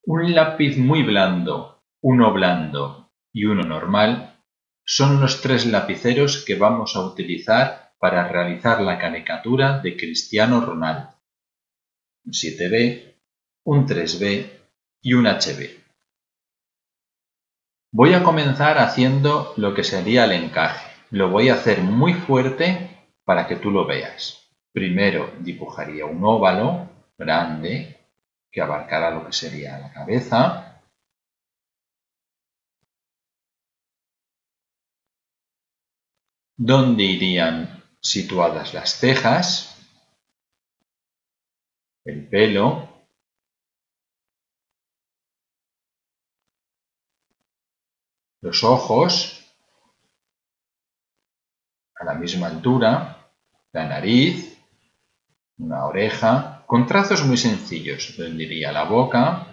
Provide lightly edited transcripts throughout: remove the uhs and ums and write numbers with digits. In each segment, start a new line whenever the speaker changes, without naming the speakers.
Un lápiz muy blando, uno blando y uno normal son los tres lapiceros que vamos a utilizar para realizar la caricatura de Cristiano Ronaldo. Un 7B, un 3B y un HB. Voy a comenzar haciendo lo que sería el encaje. Lo voy a hacer muy fuerte para que tú lo veas. Primero dibujaría un óvalo grande que abarcará lo que sería la cabeza. Donde irían situadas las cejas, el pelo, los ojos, a la misma altura, la nariz, una oreja, con trazos muy sencillos, donde iría la boca.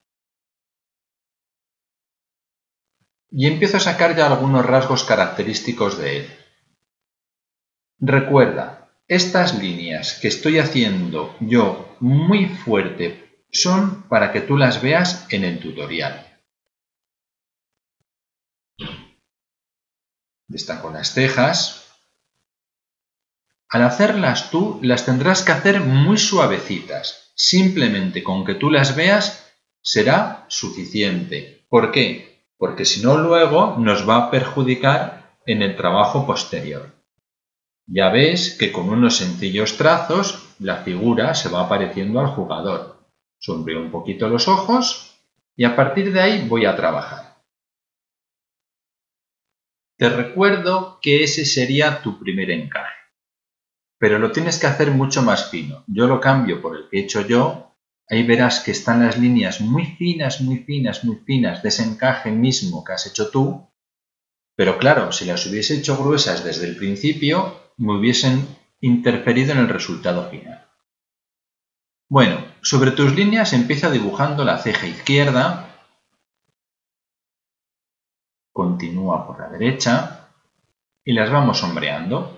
Y empiezo a sacar ya algunos rasgos característicos de él. Recuerda, estas líneas que estoy haciendo yo muy fuerte son para que tú las veas en el tutorial. Destaco las cejas. Al hacerlas tú, las tendrás que hacer muy suavecitas. Simplemente con que tú las veas será suficiente. ¿Por qué? Porque si no, luego nos va a perjudicar en el trabajo posterior. Ya ves que con unos sencillos trazos la figura se va pareciendo al jugador. Sonrío un poquito los ojos y a partir de ahí voy a trabajar. Te recuerdo que ese sería tu primer encaje, pero lo tienes que hacer mucho más fino. Yo lo cambio por el que he hecho yo. Ahí verás que están las líneas muy finas, muy finas, muy finas de ese encaje mismo que has hecho tú. Pero claro, si las hubiese hecho gruesas desde el principio, me hubiesen interferido en el resultado final. Bueno, sobre tus líneas empieza dibujando la ceja izquierda, continúa por la derecha y las vamos sombreando.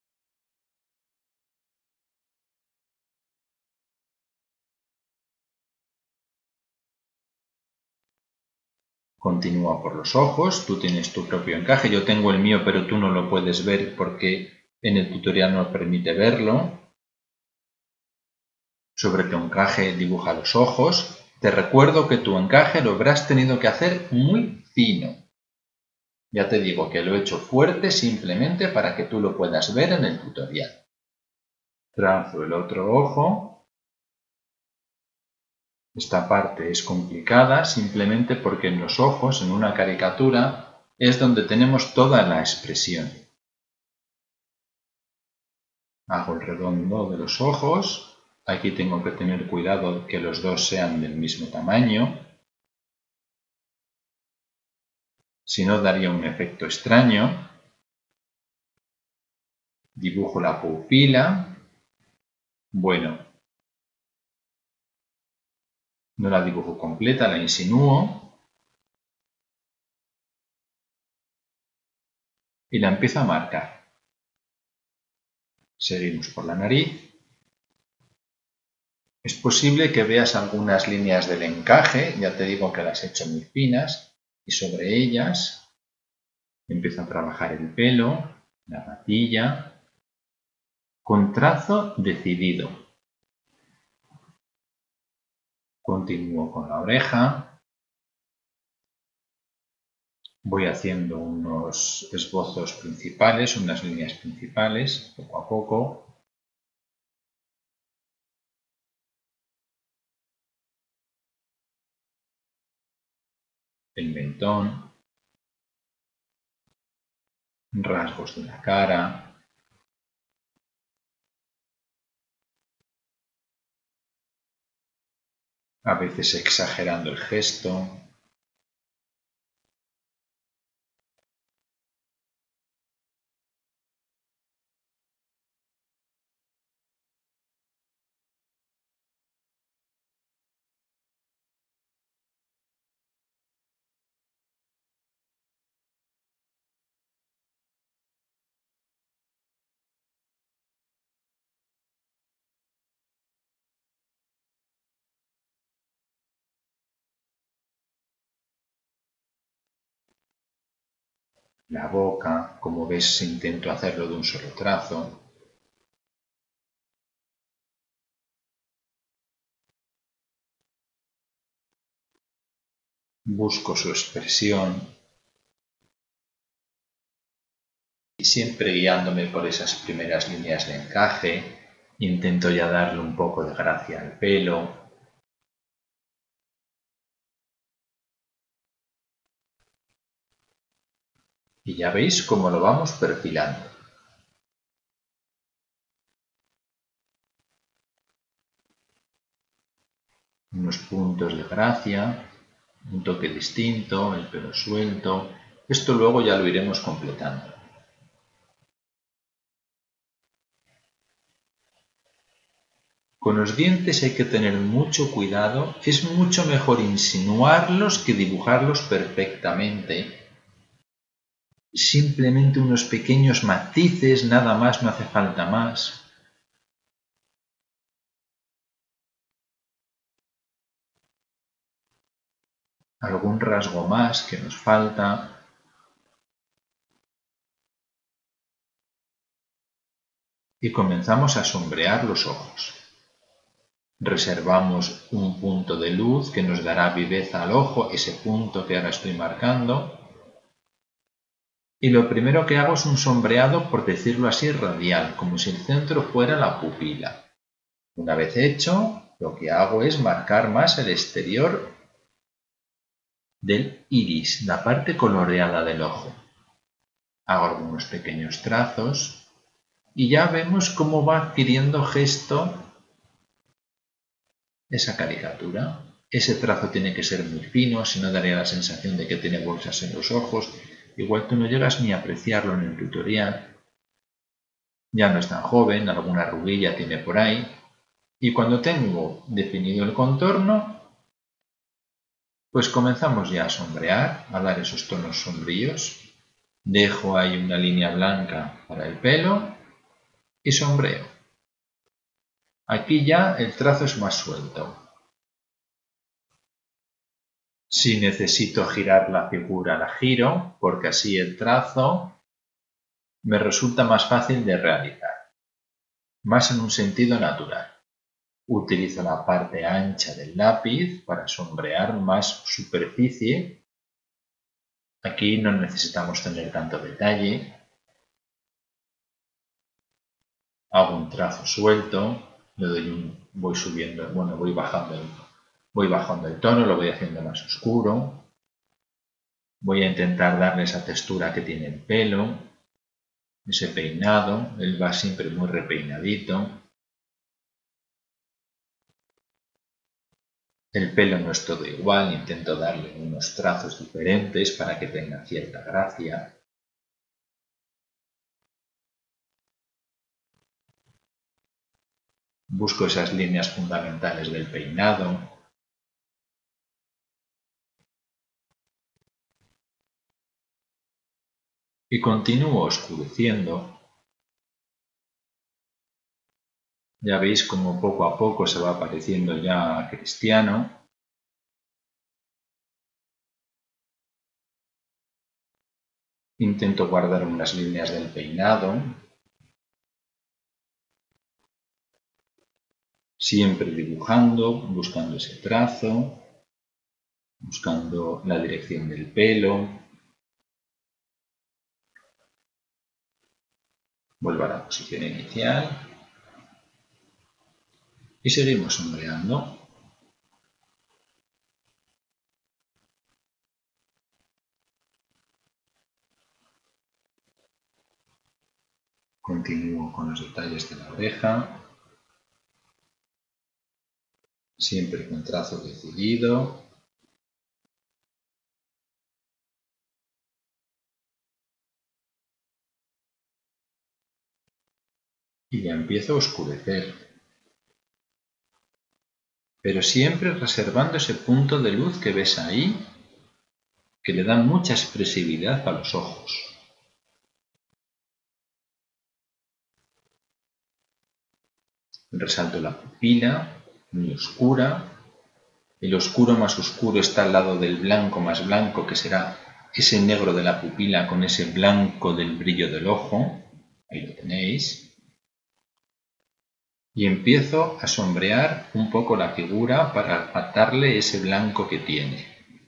Continúa por los ojos, tú tienes tu propio encaje, yo tengo el mío pero tú no lo puedes ver porque en el tutorial no permite verlo. Sobre tu encaje dibuja los ojos. Te recuerdo que tu encaje lo habrás tenido que hacer muy fino. Ya te digo que lo he hecho fuerte simplemente para que tú lo puedas ver en el tutorial. Trazo el otro ojo. Esta parte es complicada simplemente porque en los ojos, en una caricatura, es donde tenemos toda la expresión. Hago el redondo de los ojos. Aquí tengo que tener cuidado que los dos sean del mismo tamaño. Si no, daría un efecto extraño. Dibujo la pupila. Bueno, no la dibujo completa, la insinúo. Y la empiezo a marcar. Seguimos por la nariz. Es posible que veas algunas líneas del encaje, ya te digo que las he hecho muy finas, y sobre ellas empiezo a trabajar el pelo, la patilla, con trazo decidido. Continúo con la oreja, voy haciendo unos esbozos principales, unas líneas principales, poco a poco. El mentón, rasgos de la cara, a veces exagerando el gesto. La boca, como ves, intento hacerlo de un solo trazo. Busco su expresión y siempre guiándome por esas primeras líneas de encaje, intento ya darle un poco de gracia al pelo. Y ya veis cómo lo vamos perfilando. Unos puntos de gracia, un toque distinto, el pelo suelto. Esto luego ya lo iremos completando. Con los dientes hay que tener mucho cuidado. Es mucho mejor insinuarlos que dibujarlos perfectamente. Simplemente unos pequeños matices, nada más, no hace falta más. Algún rasgo más que nos falta. Y comenzamos a sombrear los ojos. Reservamos un punto de luz que nos dará viveza al ojo, ese punto que ahora estoy marcando. Y lo primero que hago es un sombreado, por decirlo así, radial, como si el centro fuera la pupila. Una vez hecho, lo que hago es marcar más el exterior del iris, la parte coloreada del ojo. Hago algunos pequeños trazos y ya vemos cómo va adquiriendo gesto esa caricatura. Ese trazo tiene que ser muy fino, si no daría la sensación de que tiene bolsas en los ojos. Igual tú no llegas ni a apreciarlo en el tutorial. Ya no es tan joven, alguna arruguilla tiene por ahí. Y cuando tengo definido el contorno, pues comenzamos ya a sombrear, a dar esos tonos sombríos. Dejo ahí una línea blanca para el pelo y sombreo. Aquí ya el trazo es más suelto. Si necesito girar la figura, la giro, porque así el trazo me resulta más fácil de realizar, más en un sentido natural. Utilizo la parte ancha del lápiz para sombrear más superficie. Aquí no necesitamos tener tanto detalle. Hago un trazo suelto, voy subiendo, voy bajando el tono, lo voy haciendo más oscuro. Voy a intentar darle esa textura que tiene el pelo, ese peinado, él va siempre muy repeinadito. El pelo no es todo igual, intento darle unos trazos diferentes para que tenga cierta gracia. Busco esas líneas fundamentales del peinado. Y continúo oscureciendo. Ya veis como poco a poco se va pareciendo ya a Cristiano. Intento guardar unas líneas del peinado. Siempre dibujando, buscando ese trazo, buscando la dirección del pelo. Vuelvo a la posición inicial. Y seguimos sombreando. Continúo con los detalles de la oreja. Siempre con trazo decidido. Y ya empiezo a oscurecer. Pero siempre reservando ese punto de luz que ves ahí, que le da mucha expresividad a los ojos. Resalto la pupila, muy oscura. El oscuro más oscuro está al lado del blanco más blanco, que será ese negro de la pupila con ese blanco del brillo del ojo. Ahí lo tenéis. Y empiezo a sombrear un poco la figura para darle ese blanco que tiene.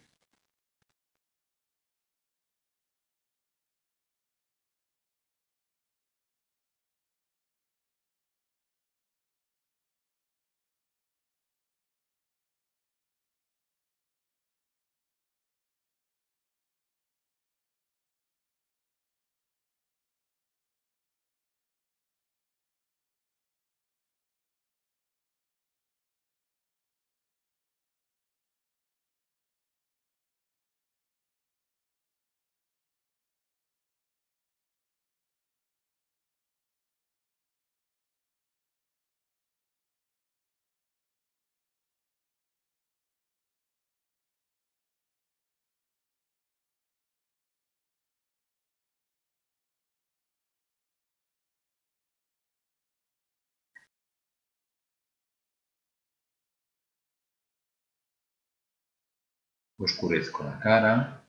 Oscurezco la cara,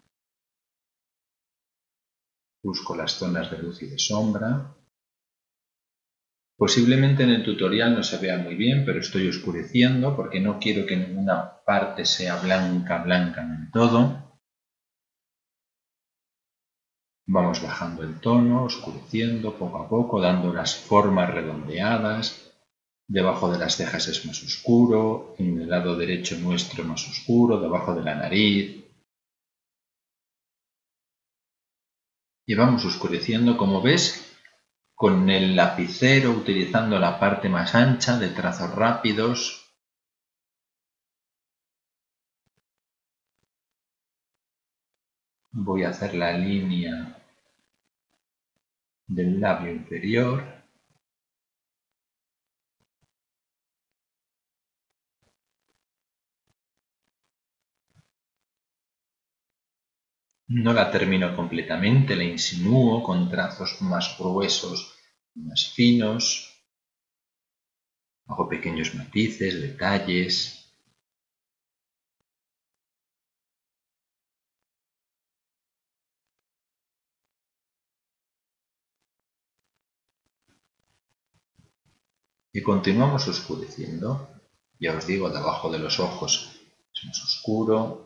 busco las zonas de luz y de sombra. Posiblemente en el tutorial no se vea muy bien, pero estoy oscureciendo porque no quiero que ninguna parte sea blanca en todo. Vamos bajando el tono, oscureciendo poco a poco, dando las formas redondeadas. Debajo de las cejas es más oscuro, en el lado derecho nuestro más oscuro, debajo de la nariz. Y vamos oscureciendo, como ves, con el lapicero utilizando la parte más ancha de trazos rápidos. Voy a hacer la línea del labio inferior. No la termino completamente, la insinúo con trazos más gruesos y más finos. Hago pequeños matices, detalles. Y continuamos oscureciendo. Ya os digo, debajo de los ojos es más oscuro.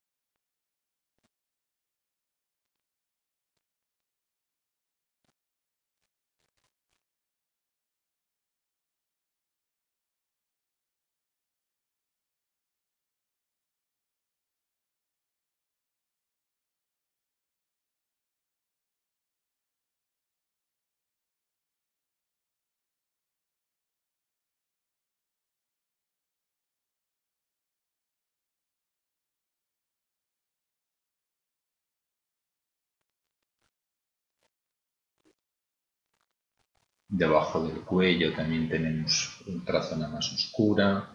Debajo del cuello también tenemos otra zona más oscura.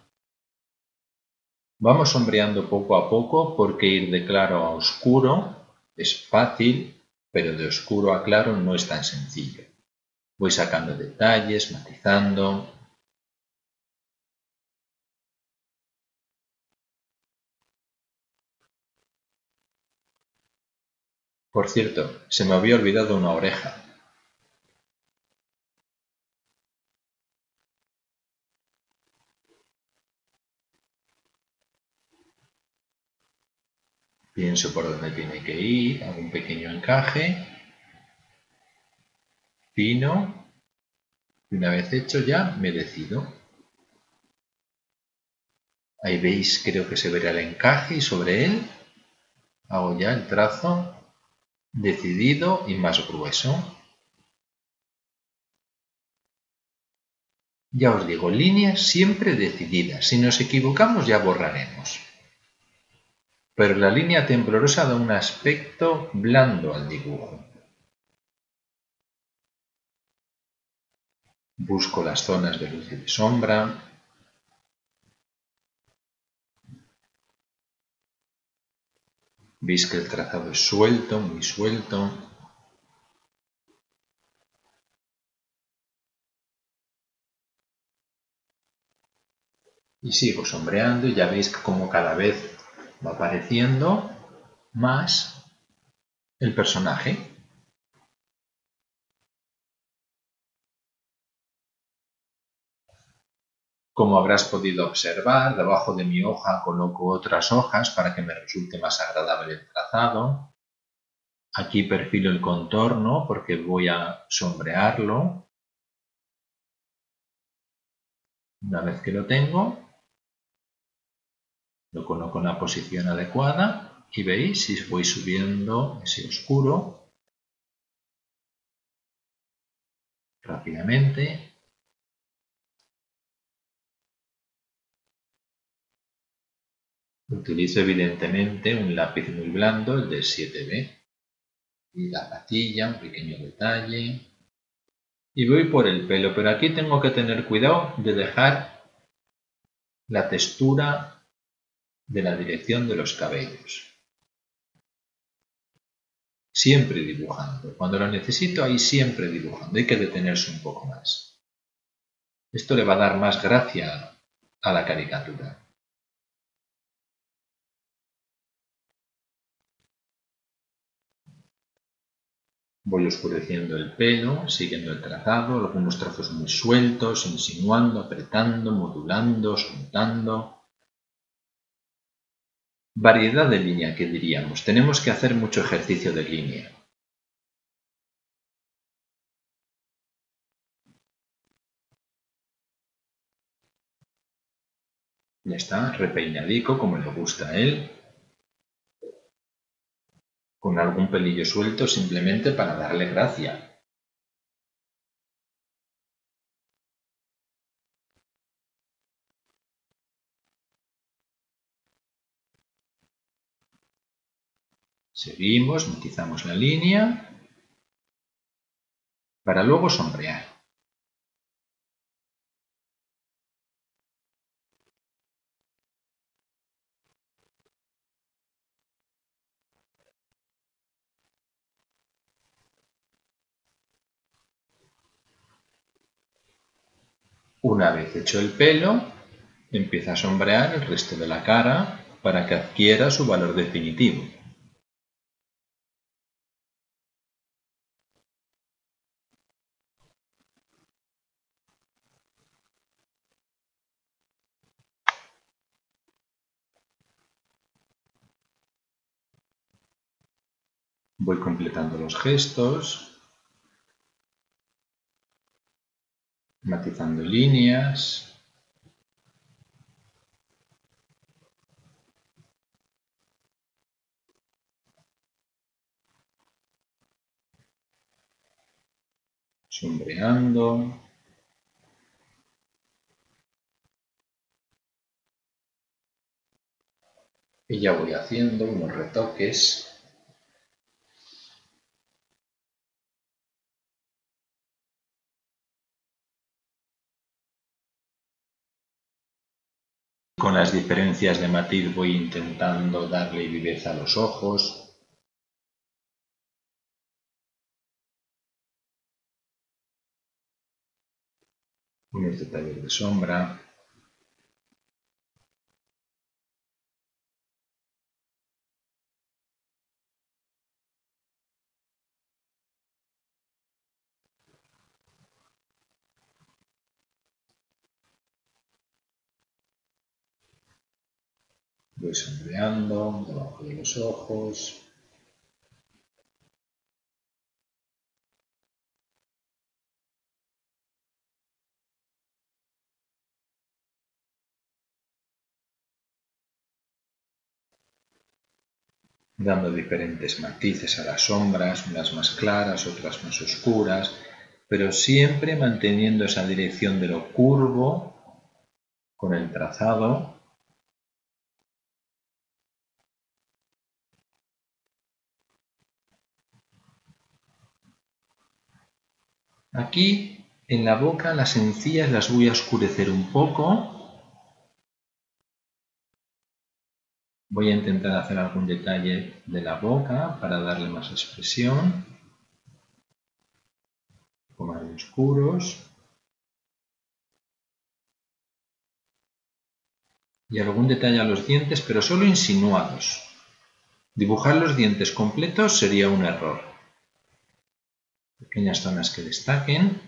Vamos sombreando poco a poco porque ir de claro a oscuro es fácil, pero de oscuro a claro no es tan sencillo. Voy sacando detalles, matizando. Por cierto, se me había olvidado una oreja. Pienso por dónde tiene que ir, hago un pequeño encaje, fino, y una vez hecho ya me decido. Ahí veis, creo que se verá el encaje y sobre él hago ya el trazo decidido y más grueso. Ya os digo, líneas siempre decididas. Si nos equivocamos ya borraremos. Pero la línea temblorosa da un aspecto blando al dibujo. Busco las zonas de luz y de sombra. Veis que el trazado es suelto, muy suelto. Y sigo sombreando y ya veis que como cada vez va apareciendo más el personaje. Como habrás podido observar, debajo de mi hoja coloco otras hojas para que me resulte más agradable el trazado. Aquí perfilo el contorno porque voy a sombrearlo. Una vez que lo tengo, lo coloco en la posición adecuada y veis, si voy subiendo ese oscuro rápidamente. Utilizo evidentemente un lápiz muy blando, el de 7B. Y la patilla, un pequeño detalle. Y voy por el pelo, pero aquí tengo que tener cuidado de dejar la textura de la dirección de los cabellos. Siempre dibujando. Cuando lo necesito, ahí siempre dibujando. Hay que detenerse un poco más. Esto le va a dar más gracia a la caricatura. Voy oscureciendo el pelo, siguiendo el trazado, algunos trazos muy sueltos, insinuando, apretando, modulando, soltando. Variedad de línea, que diríamos. Tenemos que hacer mucho ejercicio de línea. Ya está, repeinadico como le gusta a él. Con algún pelillo suelto simplemente para darle gracia. Seguimos, matizamos la línea para luego sombrear. Una vez hecho el pelo, empieza a sombrear el resto de la cara para que adquiera su valor definitivo. Voy completando los gestos, matizando líneas. Sombreando. Y ya voy haciendo unos retoques. Con las diferencias de matiz voy intentando darle viveza a los ojos. Unos detalles de sombra. Voy sombreando debajo de los ojos. Dando diferentes matices a las sombras, unas más claras, otras más oscuras, pero siempre manteniendo esa dirección de lo curvo con el trazado. Aquí en la boca las encías las voy a oscurecer un poco. Voy a intentar hacer algún detalle de la boca para darle más expresión. Un poco más oscuros. Y algún detalle a los dientes, pero solo insinuados. Dibujar los dientes completos sería un error. Pequeñas zonas que destaquen.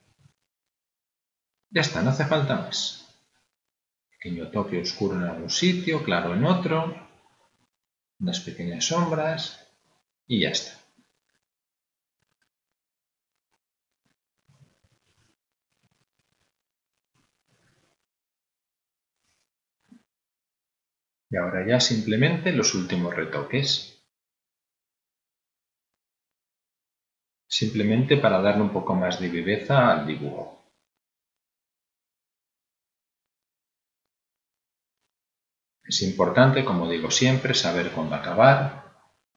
Ya está, no hace falta más. Pequeño toque oscuro en algún sitio, claro en otro. Unas pequeñas sombras y ya está. Y ahora ya simplemente los últimos retoques. Simplemente para darle un poco más de viveza al dibujo. Es importante, como digo siempre, saber cuándo acabar.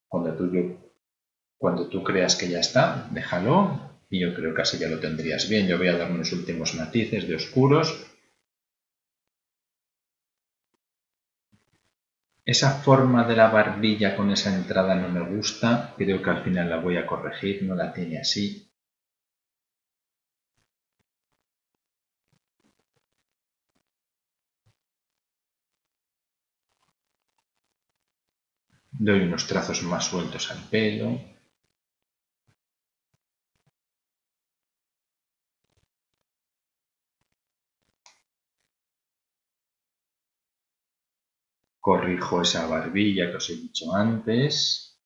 Cuando tú creas que ya está, déjalo. Y yo creo que así ya lo tendrías bien. Yo voy a dar unos últimos matices de oscuros. Esa forma de la barbilla con esa entrada no me gusta. Creo que al final la voy a corregir. No la tiene así. Doy unos trazos más sueltos al pelo. Corrijo esa barbilla que os he dicho antes.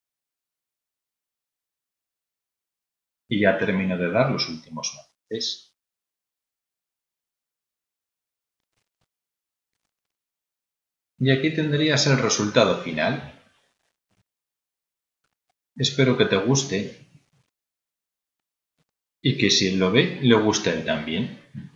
Y ya termino de dar los últimos matices. Y aquí tendrías el resultado final. Espero que te guste y que si él lo ve, le guste a él también.